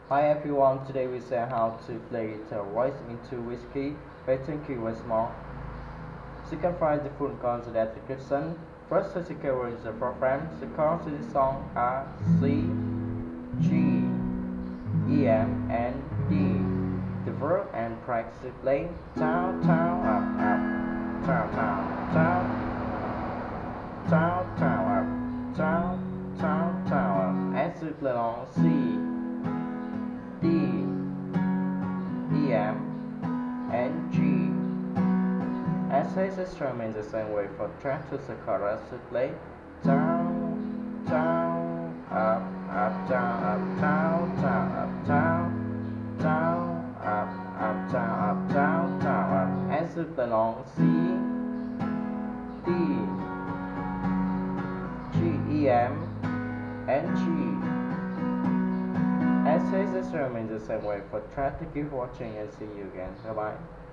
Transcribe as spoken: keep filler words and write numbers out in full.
Hi everyone, today we say how to play guitar voice into whiskey by Thank you Wetmore. So you can find the full chords in the description. First, as you can read the program, the chords in the song are C, G, E, M, and D. The verb and practice playing down, down, up, up, down, down, down, down, down, up, down, down, down, up. As you play on C, D, E, M, and G. As his instrument the same way for track to the chorus to play down, down, up, up, down, up, down, down, up, down, down, up, up, down, up, down, down, up. As you play along C, D, G, E, M, and G. As his instrument the same way for track to keep watching and see you again. Bye bye.